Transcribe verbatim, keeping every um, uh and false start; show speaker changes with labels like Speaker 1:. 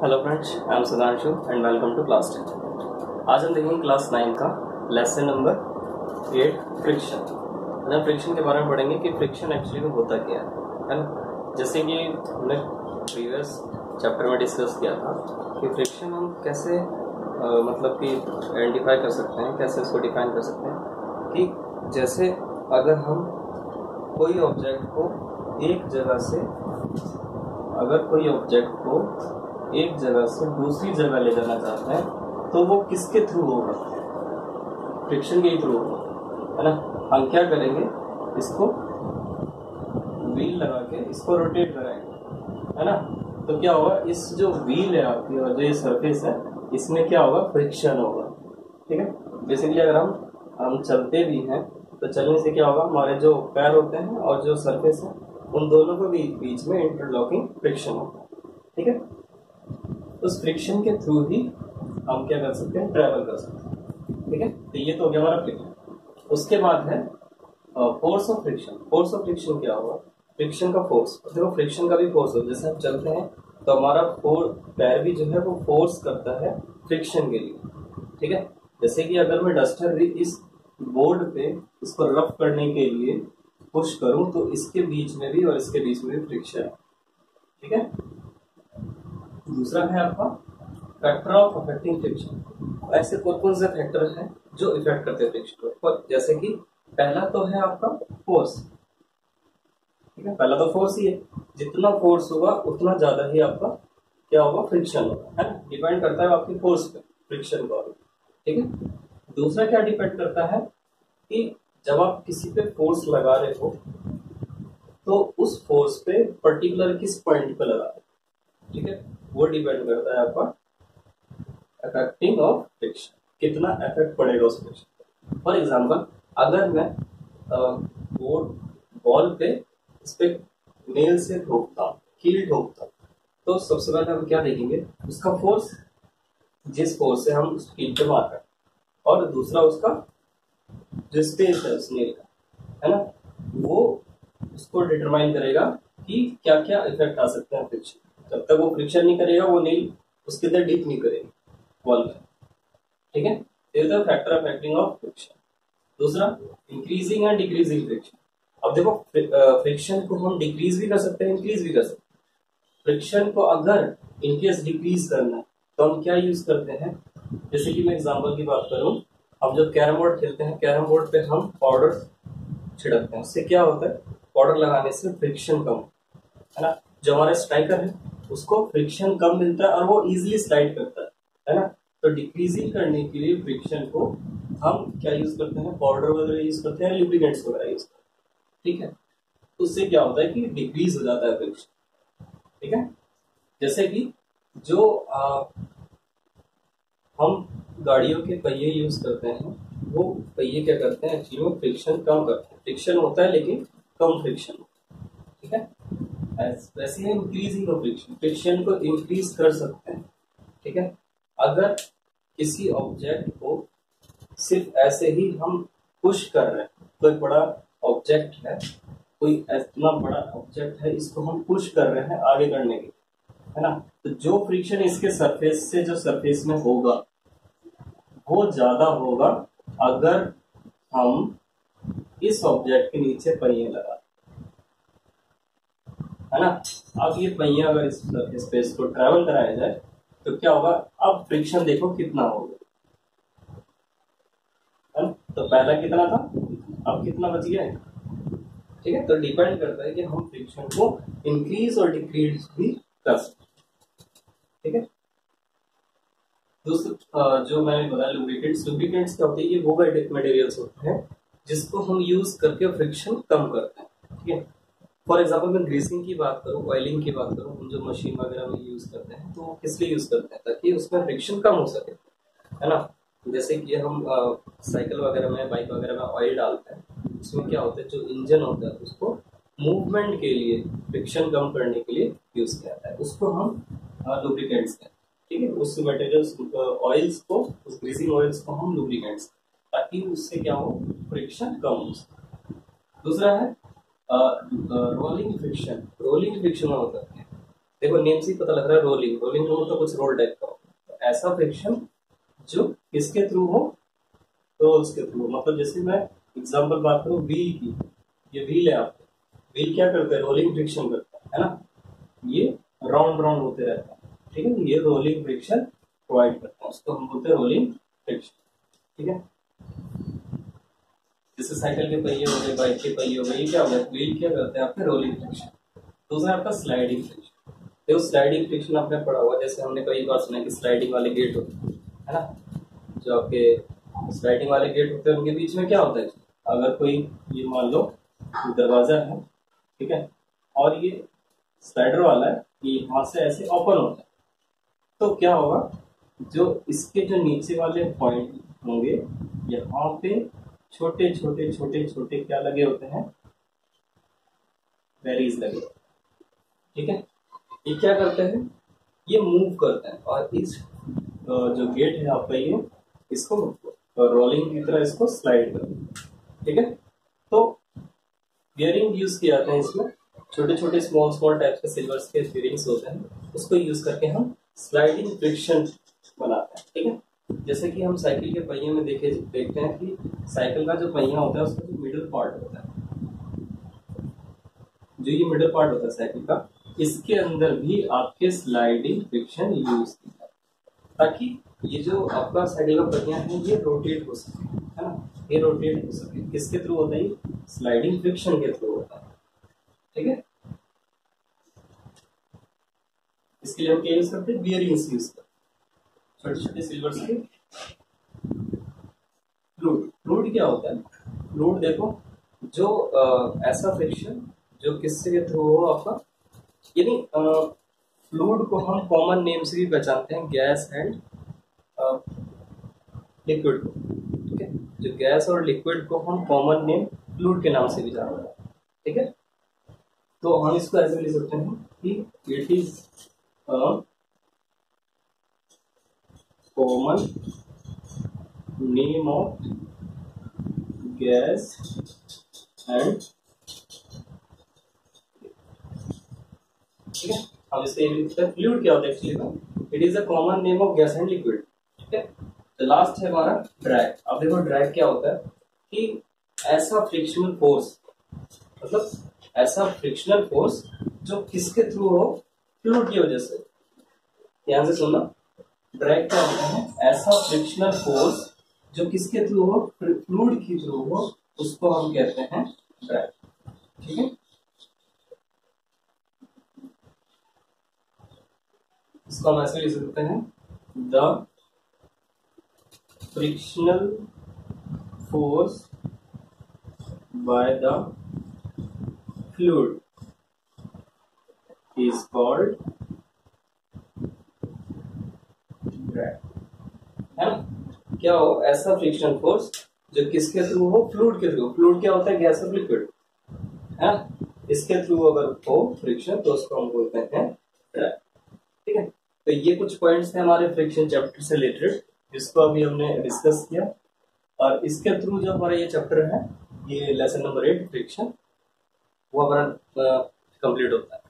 Speaker 1: Hello friends, I am Sudhanshu and welcome to class ten. आज हम देखेंगे क्लास नाइन का लेसन नंबर एट फ्रिक्शन। आज हम फ्रिक्शन के बारे में पढ़ेंगे कि फ्रिक्शन एक्चुअली में होता क्या है है ना। जैसे कि हमने प्रीवियस चैप्टर में डिस्कस किया था कि फ्रिक्शन हम कैसे आ, मतलब कि आइडेंटिफाई कर सकते हैं, कैसे उसको डिफाइन कर सकते हैं कि जैसे अगर हम कोई ऑब्जेक्ट को एक जगह से अगर कोई ऑब्जेक्ट को एक जगह से दूसरी जगह ले जाना चाहते हैं तो वो किसके थ्रू होगा? फ्रिक्शन के ही थ्रू होगा, है ना। हम क्या करेंगे, इसको व्हील लगा के इसको रोटेट कराएंगे, है ना। तो क्या होगा, इस जो व्हील है आपकी और जो ये सरफेस है इसमें क्या होगा, फ्रिक्शन होगा। ठीक है। बेसिकली अगर हम हम चलते भी हैं तो चलने से क्या होगा, हमारे जो पैर होते हैं और जो सरफेस है उन दोनों के बीच में इंटरलॉकिंग फ्रिक्शन होता है। ठीक है। उस फ्रिक्शन के थ्रू ही हम क्या कर सकते हैं, ट्रैवल कर सकते हैं। ठीक है। तो ये तो हो गया हमारा फ्रिक्शन। उसके बाद है force of friction. Force of friction क्या होगा, फ्रिक्शन का फोर्स। देखो फ्रिक्शन का भी फोर्स होता है। जैसे हम चलते हैं तो हमारा फोर पैर भी जो है वो फोर्स करता है फ्रिक्शन के लिए। ठीक है। जैसे कि अगर मैं डस्टर भी इस बोर्ड पे इसको रफ करने के लिए पुश करूं तो इसके बीच में भी और इसके बीच में भी फ्रिक्शन है। ठीक है। दूसरा है आपका फैक्टर ऑफ अफेक्टिंग फ्रिक्शन। ऐसे कौन कौन से फैक्टर हैं जो इफेक्ट करते हैं फ्रिक्शन को? जैसे कि पहला तो है आपका फोर्स। ठीक है। पहला तो फोर्स ही है, जितना फोर्स होगा उतना ज्यादा ही आपका क्या होगा, फ्रिक्शन होगा, है ना। डिपेंड करता है आपकी फोर्स पे, फ्रिक्शन को। ठीक है। दूसरा क्या डिपेंड करता है कि जब आप किसी पे फोर्स लगा रहे हो तो उस फोर्स पे पर्टिकुलर किस पॉइंट पे लगा रहे हो। ठीक है। वो डिपेंड करता है आपका अफेक्टिंग ऑफ फ्रिक्शन, कितना इफेक्ट पड़ेगा उस फ्रिक्शन। फॉर एग्जांपल, अगर मैं बोर्ड बॉल पे इस पे नेल से ठोकता हूँ, कील ठोकता हूँ, तो सबसे पहले हम क्या देखेंगे, उसका फोर्स, जिस फोर्स से हम उस कील पे मार रहे हैं, और दूसरा उसका जो स्पेस है उस नेल का, है ना, वो उसको डिटरमाइन करेगा कि क्या क्या इफेक्ट आ सकते हैं फ्रिक्शन। जब तक वो फ्रिक्शन नहीं करेगा वो नेल उसके अंदर डीप नहीं करेगी बॉल में। ठीक है। This is the factor affecting of friction. दूसरा, इंक्रीजिंग एंड डिक्रीजिंग फ्रिक्शन। अब देखो फ्रिक्शन को हम डिक्रीज भी कर सकते हैं, इंक्रीज भी कर सकते हैं। फ्रिक्शन को अगर इनकेस डिक्रीज करना है तो हम क्या यूज करते हैं, जैसे कि मैं एग्जांपल की बात करूं, हम जब कैरम बोर्ड खेलते हैं, कैरम बोर्ड पे हम पाउडर छिड़कते हैं। उससे क्या होता है, पाउडर लगाने से फ्रिक्शन कम, है ना। जो हमारा स्ट्राइकर है उसको फ्रिक्शन कम मिलता है और वो इजीली स्लाइड करता है, है ना। तो डिक्रीजिंग करने के लिए फ्रिक्शन को हम क्या यूज करते हैं, पाउडर वगैरह यूज करते हैं, लुब्रिकेंट्स वगैरह यूज करते हैं। ठीक है। उससे क्या होता है कि डिक्रीज हो जाता है फ्रिक्शन। ठीक है। जैसे कि जो आ, हम गाड़ियों के पहिए यूज करते हैं, वो पहिए क्या करते हैं, एक्चुअली में फ्रिक्शन कम करते हैं। फ्रिक्शन होता है लेकिन कम फ्रिक्शन। ठीक है। वैसे ही इंक्रीजिंग ऑफ फ्रिक्शन, फ्रिक्शन को इंक्रीज कर सकते हैं। ठीक है। अगर किसी ऑब्जेक्ट को सिर्फ ऐसे ही हम पुश कर रहे हैं, कोई बड़ा ऑब्जेक्ट है, कोई इतना बड़ा ऑब्जेक्ट है, इसको हम पुश कर रहे हैं आगे करने के, है ना, तो जो फ्रिक्शन इसके सरफेस से जो सरफेस में होगा वो ज्यादा होगा अगर हम इस ऑब्जेक्ट के नीचे पहिए लगा, है ना। अब ये पहिया अगर इस स्पेस को ट्रेवल कराया जाए तो क्या होगा, अब फ्रिक्शन देखो कितना होगा, है ना। तो पहला कितना था, अब कितना बच गया है। ठीक है। तो डिपेंड करता है कि हम फ्रिक्शन को इंक्रीज और डिक्रीज भी कर सकते हैं। ठीक है। दूसरा जो मैंने बताया, लुब्रिकेंट्स। लुब्रिकेंट्स क्या होते हैं, ये वो मटेरियल्स होते हैं जिसको हम यूज करके फ्रिक्शन कम करते हैं। ठीक है। फॉर एग्जाम्पल मैं ग्रीसिंग की बात करूं, ऑयलिंग की बात करूं, हम जो मशीन वगैरह में यूज करते हैं तो वो किस लिए यूज करते हैं, ताकि उसमें फ्रिक्शन कम हो सके, है ना। जैसे कि हम साइकिल वगैरह में, बाइक वगैरह में ऑयल डालते हैं, उसमें क्या होता है, जो इंजन होता है उसको मूवमेंट के लिए, फ्रिक्शन कम करने के लिए यूज किया जाता है, उसको हम लुब्रिकेंट्स कहते हैं। ठीक है। उस मटेरियल्स ऑयल्स को, उस ग्रीसिंग ऑयल्स को हम लुब्रिकेंट्स, ताकि उससे क्या हो, फ्रिक्शन कम हो सके। दूसरा है रोलिंग फ्रिक्शन। रोलिंग फ्रिक्शन होता है, देखो नेम से ही पता लग रहा है रोलिंग, रोलिंग हो तो कुछ रोल टाइप का हो। तो ऐसा फ्रिक्शन जो किसके थ्रू हो, रोल्स के थ्रू। मतलब जैसे मैं एग्जांपल बात करूं व्हील की, ये व्हील है आपके, व्हील क्या करता है, रोलिंग फ्रिक्शन करता है, है ना, ये राउंड राउंड होते रहता है, ठीक है, ये रोलिंग फ्रिक्शन प्रोवाइड करता है, उसको हम बोलते हैं रोलिंग फ्रिक्शन, ठीक है। जैसे साइकिल के पहिए हो गए, बाइक के पहिए हो गए, ये क्या हो गया, व्हील क्या करते हैं आपके, रोलिंग फ्रिक्शन। दूसरा आपका स्लाइडिंग फ्रिक्शन। देखो स्लाइडिंग फ्रिक्शन आपने पढ़ा हुआ, जैसे हमने कई बार सुना है कि स्लाइडिंग वाले गेट होते हैं, है ना, जो आपके स्लाइडिंग वाले गेट होते हैं उनके बीच में क्या होता है, अगर कोई ये मान लो दरवाजा है, ठीक है, और ये स्लाइडर वाला है, ये यहाँ से ऐसे ओपन होता है, तो क्या होगा, जो इसके जो नीचे वाले पॉइंट होंगे यहाँ पे छोटे छोटे छोटे छोटे क्या लगे होते हैं, वेरीज लगे, ठीक है। ये क्या करते हैं, ये मूव करते हैं, और इस जो गेट है आपका ये इसको रोलिंग की तरह इसको स्लाइड करते हैं, ठीक है। तो बियरिंग यूज किए जाते हैं इसमें, छोटे छोटे स्मॉल स्मॉल टाइप्स के सिल्वर्स के बियरिंग्स होते हैं, उसको यूज करके हम स्लाइडिंग फ्रिक्शन बनाते हैं, ठीक है। जैसे कि हम साइकिल के पहिए में देखे देखते हैं कि साइकिल का जो पहिया होता है उसका जो मिडिल पार्ट होता है, जो ये मिडिल पार्ट होता है साइकिल का, इसके अंदर भी आपके स्लाइडिंग फ्रिक्शन यूज किया, ताकि ये जो आपका साइकिल का पहिया है ये रोटेट हो सके, है ना, ये रोटेट हो सके, किसके थ्रू होता है, स्लाइडिंग फ्रिक्शन के थ्रू होता है, ठीक है। इसके लिए हम क्या यूज करते हैं, बियरिंग्स यूज करते हैं, छोटे छोटे सिल्वर्स के फ्लूइड। फ्लूइड क्या होता है, फ्लूइड देखो जो आ, ऐसा फ्रिक्शन जो किससे के थ्रू हो आपका, यानी फ्लूइड को हम कॉमन नेम से भी पहचानते हैं, गैस एंड लिक्विड को, ठीक है, जो गैस और लिक्विड को हम कॉमन नेम फ्लूइड के नाम से भी जानते हैं, ठीक है। तो हम इसको ऐसे लिख सकते हैं कि it is common name of gas and, ठीक है। हम इससे ये लिखते हैं फ्लूइड क्या होता है actually, it is a common name of gas and liquid, ठीक है। तो लास्ट है हमारा ड्रैग। अब देखो ड्रैग क्या होता है कि ऐसा फ्रिक्शनल फोर्स, मतलब ऐसा फ्रिक्शनल फोर्स जो किसके थ्रू हो, फ्लूइड की वजह से। ध्यान से सुनना, ड्रैग क्या होता है, ऐसा फ्रिक्शनल फोर्स जो किसके थ्रू हो, फ्लूइड के थ्रू हो, उसको हम कहते हैं ड्रैग, ठीक है। इसको हम ऐसे लिख सकते हैं, the frictional force by the fluid is called drag, है ना। क्या हो, ऐसा फ्रिक्शनल फोर्स जो किसके थ्रू हो, फ्लूइड के थ्रू। फ्लूइड क्या होता है, गैस और लिक्विड, है ना, इसके थ्रू अगर हो फ्रिक्शन तो उसको हम बोलते हैं ड्रैग, ठीक है। तो ये कुछ पॉइंट्स थे हमारे फ्रिक्शन चैप्टर से रिलेटेड, जिसको अभी हमने डिस्कस किया, और इसके थ्रू जो हमारा ये चैप्टर है, ये लेसन नंबर एट फ्रिक्शन, वो हमारा कंप्लीट होता है।